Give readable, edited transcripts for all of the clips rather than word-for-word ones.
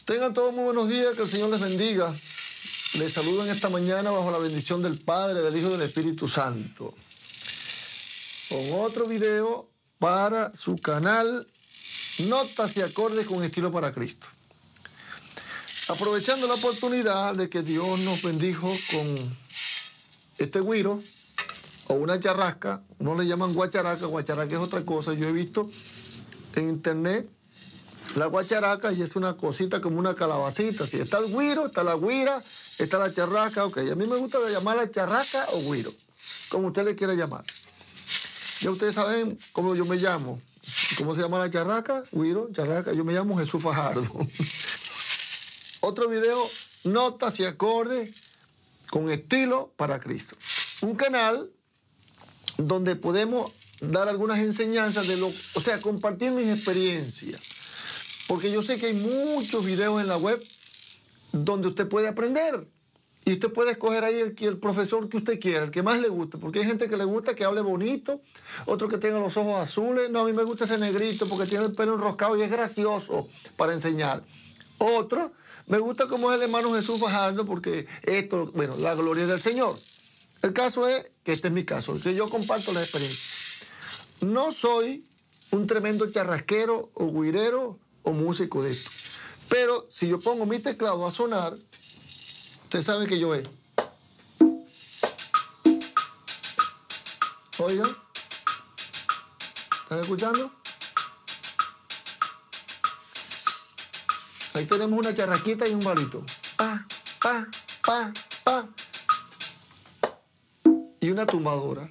Tengan todos muy buenos días, que el Señor les bendiga. Les saludo en esta mañana bajo la bendición del Padre, del Hijo y del Espíritu Santo. Con otro video para su canal Notas y Acordes con Estilo para Cristo. Aprovechando la oportunidad de que Dios nos bendijo con este güiro o una charrasca, no le llaman guacharaca, guacharaca es otra cosa. Yo he visto en internet la guacharaca y es una cosita como una calabacita. Si está el güiro, está la güira, está la charrasca, ok. A mí me gusta llamarla charrasca o güiro, como usted le quiera llamar. Ya ustedes saben cómo yo me llamo. ¿Cómo se llama la charrasca? Güiro, charrasca. Yo me llamo Jesús Fajardo. Otro video, Notas y Acordes con Estilo para Cristo. Un canal donde podemos dar algunas enseñanzas de o sea, compartir mis experiencias. Porque yo sé que hay muchos videos en la web donde usted puede aprender. Y usted puede escoger ahí el profesor que usted quiera, el que más le guste. Porque hay gente que le gusta que hable bonito, otro que tenga los ojos azules. No, a mí me gusta ese negrito porque tiene el pelo enroscado y es gracioso para enseñar. Otro, me gusta como es el hermano Jesús Fajardo porque esto, bueno, la gloria del Señor. El caso es que este es mi caso, que yo comparto la experiencia. No soy un tremendo charrasquero o guirero o músico de esto. Pero si yo pongo mi teclado a sonar, usted sabe que yo es. Oigan, ¿están escuchando? Ahí tenemos una charraquita y un balito. Pa, pa, pa, pa. Y una tumbadora.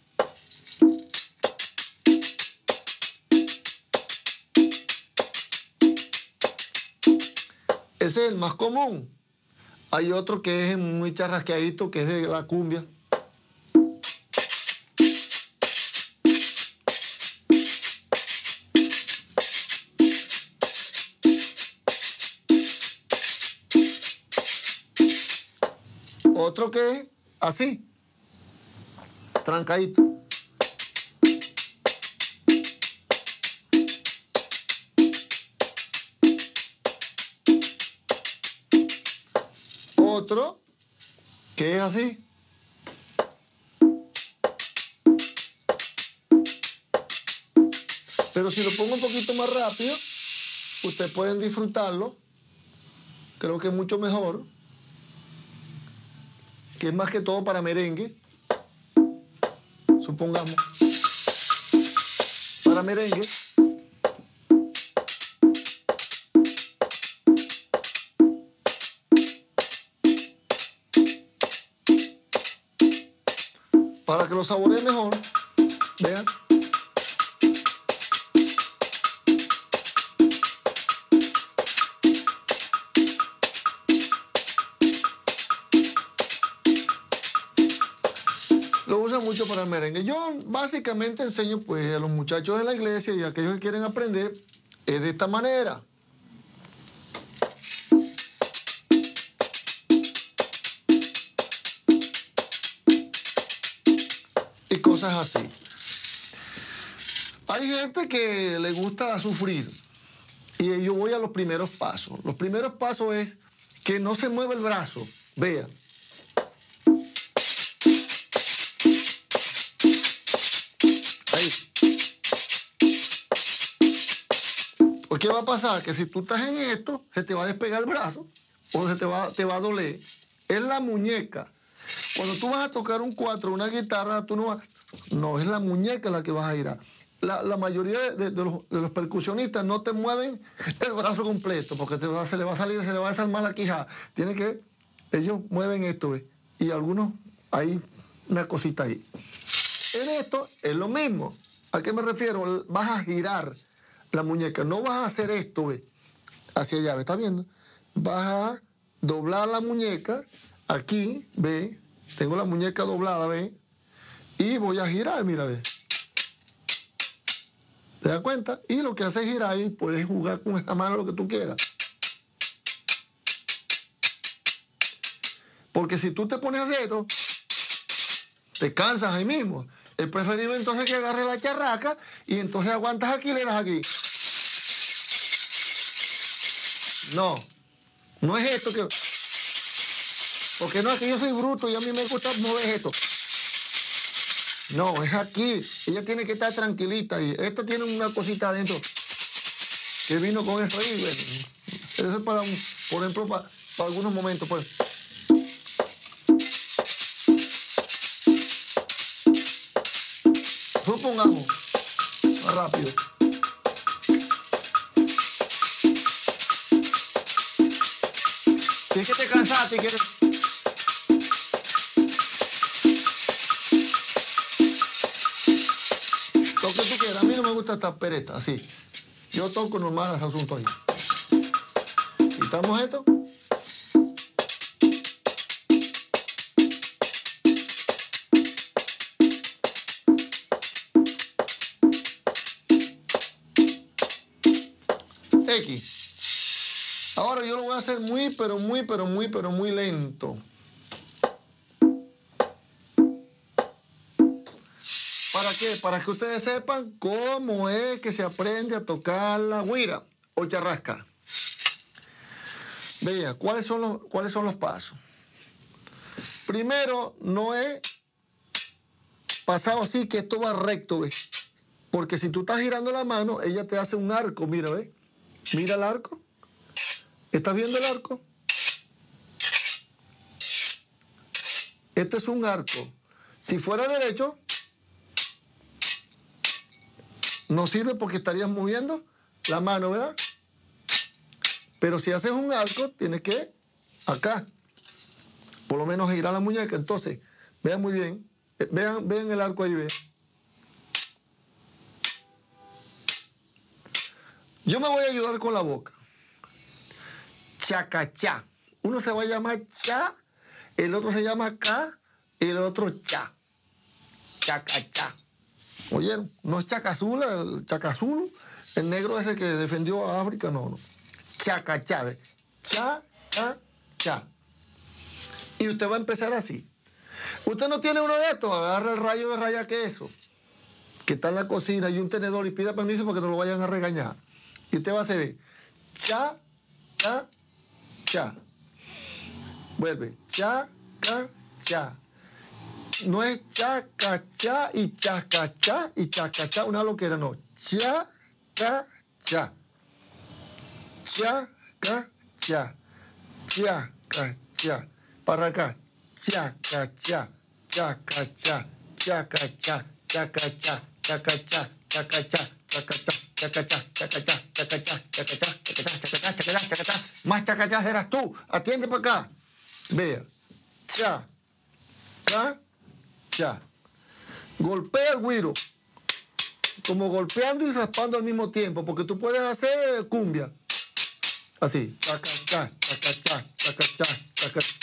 Ese es el más común. Hay otro que es muy charrasqueadito, que es de la cumbia. Otro que es así, trancadito. Otro que es así. Pero si lo pongo un poquito más rápido, ustedes pueden disfrutarlo. Creo que es mucho mejor. Que es más que todo para merengue. Supongamos. Para merengue. Para que lo saboree mejor, vean. Lo usan mucho para el merengue. Yo básicamente enseño pues, a los muchachos de la iglesia y a aquellos que quieren aprender es de esta manera. Y cosas así. Hay gente que le gusta sufrir y yo voy a los primeros pasos. Los primeros pasos es que no se mueva el brazo. Vea. Ahí. ¿Por qué va a pasar? Que si tú estás en esto, se te va a despegar el brazo o te va a doler. Es la muñeca. Cuando tú vas a tocar un 4, una guitarra, tú no vas... No, es la muñeca la que vas a girar. La mayoría de los percusionistas no te mueven el brazo completo porque se le va a desarmar la quijada. Ellos mueven esto, ¿ves? Y algunos, hay una cosita ahí. En esto es lo mismo. ¿A qué me refiero? Vas a girar la muñeca. No vas a hacer esto, ¿ves? Hacia allá, ¿ves? ¿Estás viendo? Vas a doblar la muñeca aquí, ¿ves? Tengo la muñeca doblada, ¿ves? Y voy a girar, mira, ¿ves? ¿Te das cuenta? Y lo que hace es girar y puedes jugar con esta mano lo que tú quieras. Porque si tú te pones a hacer esto, te cansas ahí mismo. Es preferible entonces que agarres la charraca y entonces aguantas aquí y le das aquí. No, No es esto que... Porque no es que yo soy bruto y a mí me gusta mover esto. No, es aquí. Ella tiene que estar tranquilita. Y esta tiene una cosita adentro que vino con eso ahí. Bueno, eso es para, por ejemplo, para algunos momentos. Pues. Supongamos, más rápido. Si es que te cansaste y quieres... Lo que tú quieras. A mí no me gusta esta pereta, así. Yo toco normal ese asunto ahí. Quitamos esto. X. Ahora yo lo voy a hacer muy lento. ¿Para qué? Para que ustedes sepan cómo es que se aprende a tocar la güira o charrasca. Vean, ¿cuáles son los pasos? Primero, no es pasado así que esto va recto, ¿ves? Porque si tú estás girando la mano, ella te hace un arco, mira, ¿ves? Mira el arco. ¿Estás viendo el arco? Este es un arco. Si fuera derecho, no sirve porque estarías moviendo la mano, ¿verdad? Pero si haces un arco, tienes que acá, por lo menos girar la muñeca. Entonces, vean muy bien. Vean el arco ahí, vean. Yo me voy a ayudar con la boca. Chacachá. Uno se va a llamar cha, el otro se llama ca y el otro cha. Chacachá. ¿Oyeron? No es Chacazula, el Chacazulu, el negro ese que defendió a África, no. Chacachá. ¿Ves? Cha, cha, cha. Y usted va a empezar así. Usted no tiene uno de estos, agarra el rayo de raya queso, que está en la cocina, y un tenedor, y pida permiso para que no lo vayan a regañar. Y usted va a hacer cha, cha, cha. Vuelve. Cha, cha, cha. No es cha, ca, cha y cha, ca, cha y cha, ca, cha. Una loquera, no. Cha, ca, cha. Cha, ca, cha. Cha, ca, cha. Para acá. Cha, ca, cha. Cha, ca, cha. Cha, ca, cha. Cha, ca, cha. Cha, ca, cha. Cha, ca, cha. Cha, ca, cha. Chacachá, chacachá, chacachá, chacachá, chacachá, chacachá, chacachá, chacachá. Más chacachá serás tú. Atiende para acá. Vea. Cha, ca, cha. Golpea el güiro. Como golpeando y raspando al mismo tiempo, porque tú puedes hacer cumbia. Así. Chacachá, chacachá, chacachá, chacachá.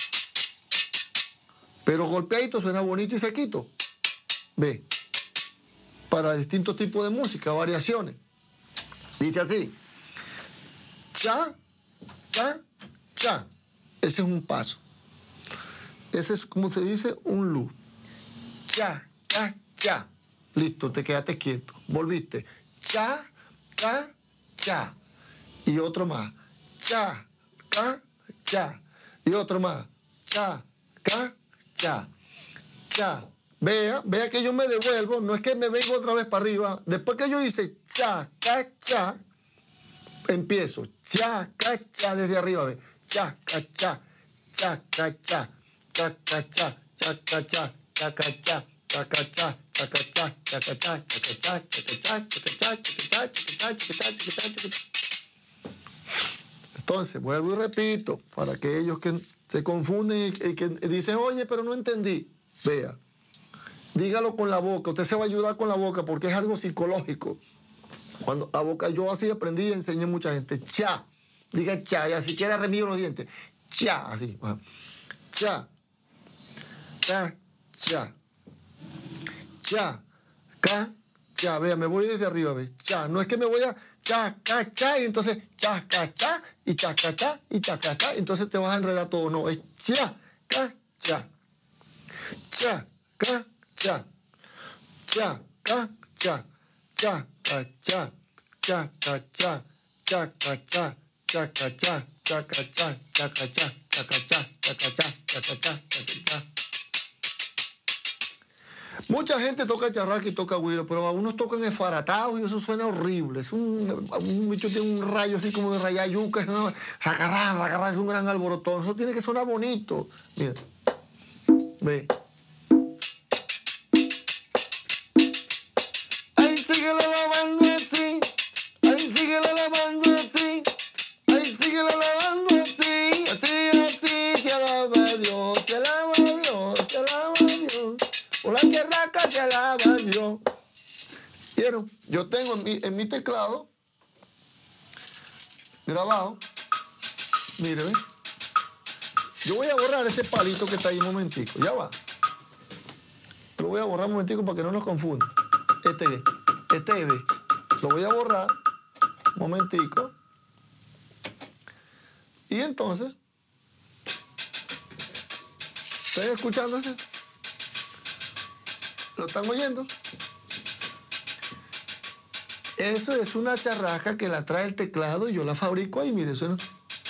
Pero golpeadito suena bonito y sequito. Ve. Para distintos tipos de música, variaciones. Dice así. Cha, cha, cha. Ese es un paso. Ese es, como se dice, un loop. Cha, cha, cha. Listo, te quedaste quieto. Volviste. Cha, cha, cha. Y otro más. Cha, ca, cha. Y otro más. Cha, ca, cha. Cha. Vea que yo me devuelvo, no es que me vengo otra vez para arriba. Después que yo hice cha, ca, cha, empiezo cha, ca, cha desde arriba. Ve. Cha, ca, cha, cha, ca, cha, cha, ca, cha, cha, ca, cha, cha, ca, cha, cha, ca, cha, cha, ca, cha, cha, ca, cha, cha, ca, cha, cha, ca, cha, cha, ca, cha, cha, cha, cha, cha, cha, cha. Entonces, vuelvo y repito, para aquellos que se confunden y que dicen, oye, pero no entendí. Vea. Dígalo con la boca, usted se va a ayudar con la boca porque es algo psicológico. Cuando la boca, yo así aprendí y enseñé a mucha gente. Cha, diga cha, y así quiera remillo los dientes. Cha, así. Cha, cha, cha. Cha, ca, cha. Vea, me voy desde arriba, ve. Cha, no es que me voy a cha, ca, cha, y entonces cha, ca, cha, y cha, ca, cha, y cha, ca, cha. Entonces te vas a enredar todo. No, es cha, ca, cha. Cha, ca, cha, cha, ca, cha, cha, ca, cha, cha, ca, cha, cha, ca, cha, cha, ca, cha, chacachá, chacachá, chacachá, chacachá, chacachá, chacachá. Mucha gente toca charraca y toca güiro, pero algunos tocan esfaratados y eso suena horrible. Un bicho tiene un rayo así como de rayar yuca, racarrán, es un gran alborotón. Eso tiene que sonar bonito. Mira, ve. Ahí sigue lavando así, ahí sigue lavando así, ahí sigue lavando así, así, se alaba a Dios, se alaba a Dios, se alaba a Dios. Por la charraca se alaba a Dios. ¿Vieron? Yo tengo en mi teclado grabado. Mire, ¿ven? Yo voy a borrar ese palito que está ahí un momentico. Ya va. Lo voy a borrar un momentico para que no nos confunda. Este ve. Lo voy a borrar un momentico. Y entonces, ¿están escuchando eso? ¿Lo están oyendo? Eso es una charraca que la trae el teclado y yo la fabrico ahí, mire, eso no.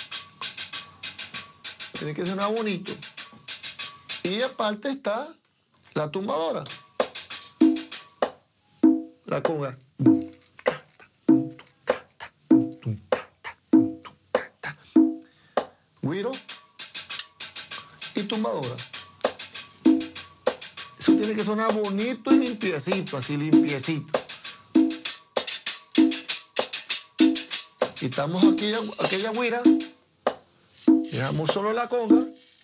Tiene que sonar bonito. Y aparte está la tumbadora. La conga. Güiro y tumbadora. Eso tiene que sonar bonito y limpiecito, así limpiecito. Quitamos aquella güira, dejamos solo la conga.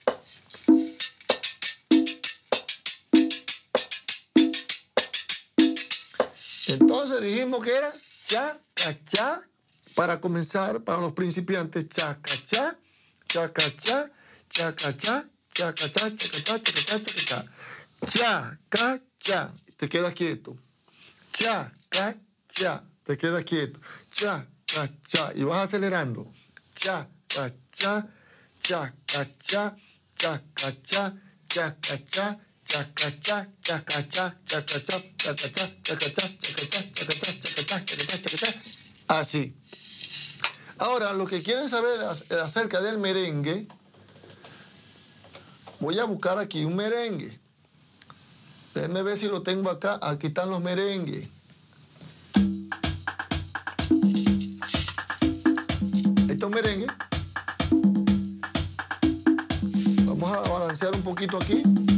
Entonces dijimos que era cha-ca-cha, para comenzar, para los principiantes, cha-ca-cha, cha-ca-cha, cha-ca-cha, cha-ca-cha, cha-ca-cha, cha-ca-cha, cha-ca-cha. Cha-ca-cha, te quedas quieto. Cha-ca-cha, te quedas quieto. Cha-ca-cha, y vas acelerando. Cha-ca-cha, cha-ca-cha, cha-ca-cha, cha-ca-cha, cha-ca-cha, cha-ca-cha, cha-ca-cha, cha-ca-cha, cha-ca-cha, cha-ca-cha, cha-ca-cha, cha-ca-cha, cha-ca-cha, cha-ca-cha. Así. Ahora, lo que quieren saber acerca del merengue, voy a buscar aquí un merengue. Déjenme ver si lo tengo acá. Aquí están los merengues. Ahí está un merengue. Vamos a balancear un poquito aquí.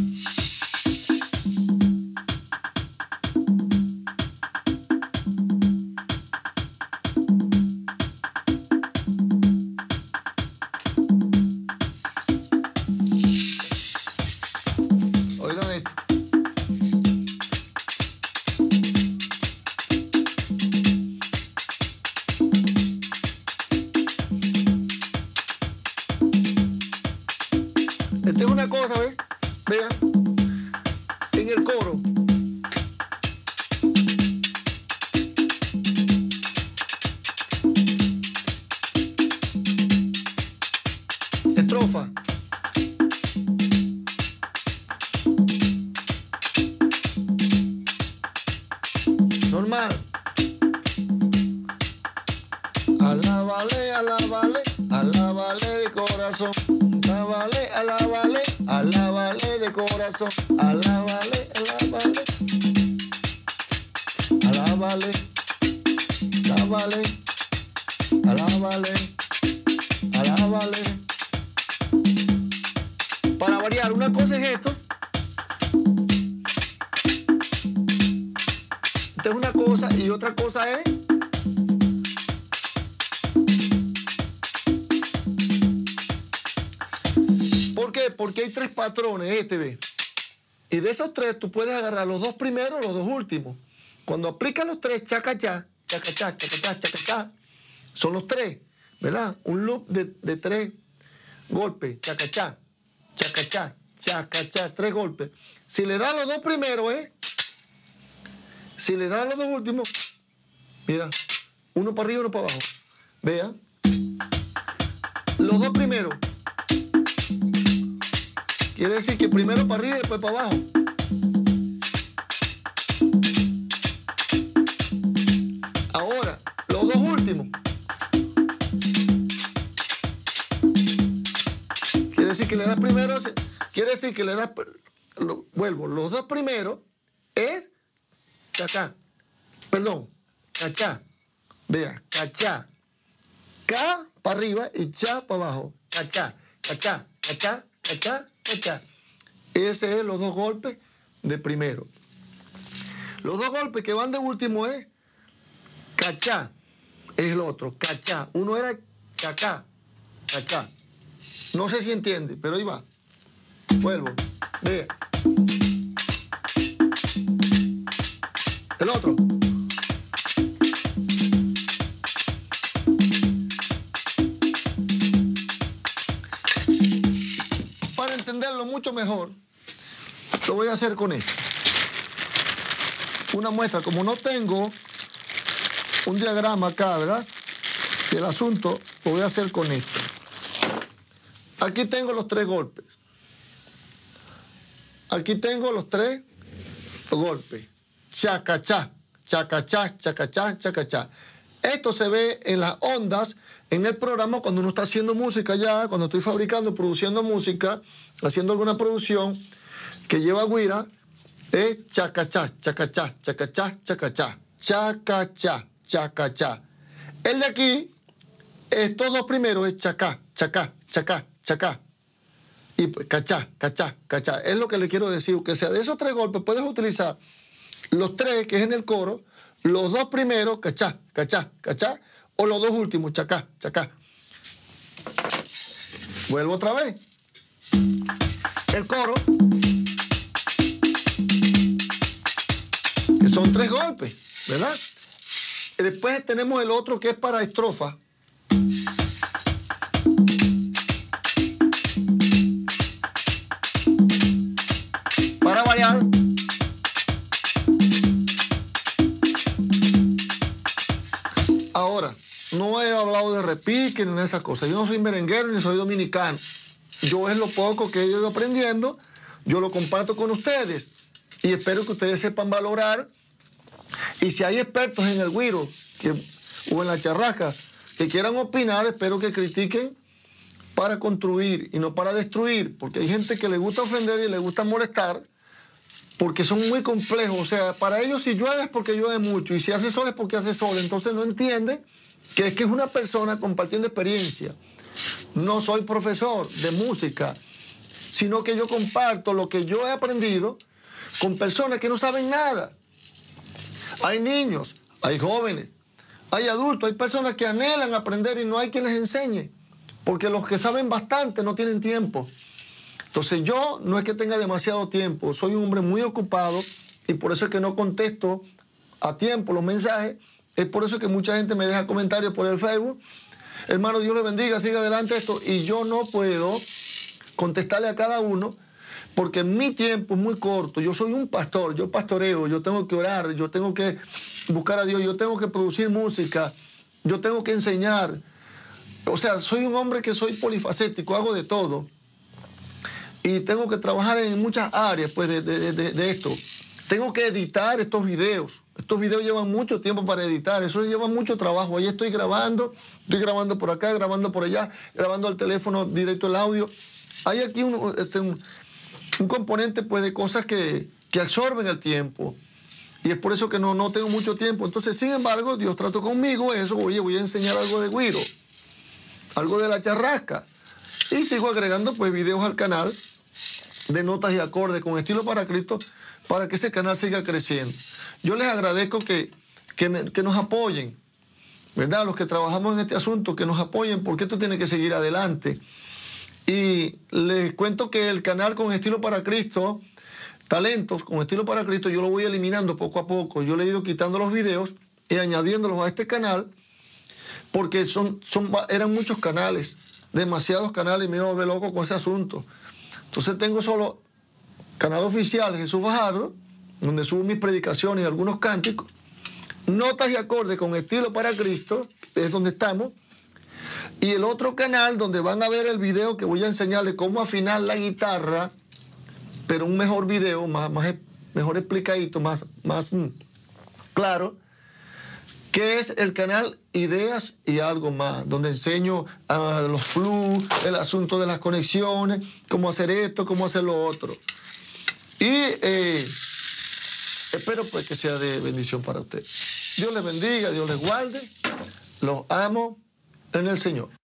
Oigan esto. Esta es una cosa, ¿ves? Vean, en el coro. Estrofa. Normal. Alábale, alábale, alábale de corazón. Alábale, alábale, alábale de corazón. Alábale, alábale. Alábale, alábale, alábale, alábale. Para variar, una cosa es esto. Esta es una cosa y otra cosa es... ¿Por qué? Porque hay tres patrones, ve. Y de esos tres tú puedes agarrar los dos primeros, los dos últimos. Cuando aplicas los tres, chacachá, chacachá, chacachá, chacachá, son los tres, ¿verdad? Un loop de tres golpes, chacachá, chacachá, chacachá, tres golpes. Si le das los dos primeros, si le das los dos últimos, mira, uno para arriba y uno para abajo. Vea, los dos primeros. Quiere decir que primero para arriba y después para abajo. Ahora, los dos últimos. decir que le das primero, quiere decir que le das, vuelvo, los dos primeros es cachá, perdón, cachá, vea, cachá, ca para arriba y cha para abajo, cachá, cachá, cachá, cachá, cachá. Ese es los dos golpes de primero. Los dos golpes que van de último es cachá, es el otro, cachá. Uno era chacá, cachá. No sé si entiende, pero ahí va. Vuelvo, vea. El otro. Para entenderlo mucho mejor, lo voy a hacer con esto. Una muestra, como no tengo un diagrama acá, ¿verdad? Del asunto, lo voy a hacer con esto. Aquí tengo los tres golpes. Aquí tengo los tres golpes. Chacachá, chacachá, chacachá, chacachá. Esto se ve en las ondas, en el programa, cuando uno está haciendo música ya, cuando estoy fabricando, produciendo música, haciendo alguna producción que lleva guira, es chacachá, chacachá, chacachá, chacachá, chacachá, chacachá. El de aquí, estos dos primeros es chacá, chacá, chacá, chacá. Y pues, cachá, cachá, cachá. Es lo que le quiero decir, que sea de esos tres golpes puedes utilizar los tres, que es en el coro, los dos primeros, cachá, cachá, cachá, o los dos últimos, chacá, chacá. Vuelvo otra vez. El coro, que son tres golpes, ¿verdad? Y después tenemos el otro que es para estrofa. Para variar. Ahora, no he hablado de repique ni de esas cosas. Yo no soy merenguero ni soy dominicano. Yo es lo poco que he ido aprendiendo, yo lo comparto con ustedes. Y espero que ustedes sepan valorar. Y si hay expertos en el güiro o en la charrasca que quieran opinar, espero que critiquen para construir y no para destruir. Porque hay gente que le gusta ofender y le gusta molestar porque son muy complejos. O sea, para ellos si llueve es porque llueve mucho y si hace sol es porque hace sol. Entonces no entienden que es una persona compartiendo experiencia. No soy profesor de música, sino que yo comparto lo que yo he aprendido con personas que no saben nada. Hay niños, hay jóvenes, hay adultos, hay personas que anhelan aprender y no hay quien les enseñe, porque los que saben bastante no tienen tiempo. Entonces yo no es que tenga demasiado tiempo, soy un hombre muy ocupado y por eso es que no contesto a tiempo los mensajes. Es por eso que mucha gente me deja comentarios por el Facebook. Hermano, Dios le bendiga, siga adelante esto. Y yo no puedo contestarle a cada uno porque mi tiempo es muy corto. Yo soy un pastor, yo pastoreo, yo tengo que orar, yo tengo que buscar a Dios, yo tengo que producir música, yo tengo que enseñar. O sea, soy un hombre que soy polifacético, hago de todo. Y tengo que trabajar en muchas áreas pues, de esto. Tengo que editar estos videos. Estos videos llevan mucho tiempo para editar, eso lleva mucho trabajo. Ahí estoy grabando por acá, grabando por allá, grabando al teléfono directo el audio. Hay aquí un componente pues, de cosas que absorben el tiempo. Y es por eso que no tengo mucho tiempo. Entonces, sin embargo, Dios trató conmigo eso. Oye, voy a enseñar algo de güiro, algo de la charrasca. Y sigo agregando pues, videos al canal de notas y acordes con estilo para Cristo, para que ese canal siga creciendo. Yo les agradezco que nos apoyen, ¿verdad? Los que trabajamos en este asunto, que nos apoyen, porque esto tiene que seguir adelante. Y les cuento que el canal Con Estilo para Cristo, talentos con estilo para Cristo, yo lo voy eliminando poco a poco. Yo le he ido quitando los videos y añadiéndolos a este canal, porque eran muchos canales, demasiados canales, y me iba a volver loco con ese asunto. Entonces tengo solo canal oficial Jesús Fajardo, donde subo mis predicaciones y algunos cánticos, notas y acordes con estilo para Cristo, es donde estamos, y el otro canal donde van a ver el video que voy a enseñarles cómo afinar la guitarra, pero un mejor video, mejor explicadito, más claro, que es el canal Ideas y Algo Más, donde enseño los flujos, el asunto de las conexiones, cómo hacer esto, cómo hacer lo otro. Y espero pues que sea de bendición para usted. Dios les bendiga, Dios les guarde. Los amo en el Señor.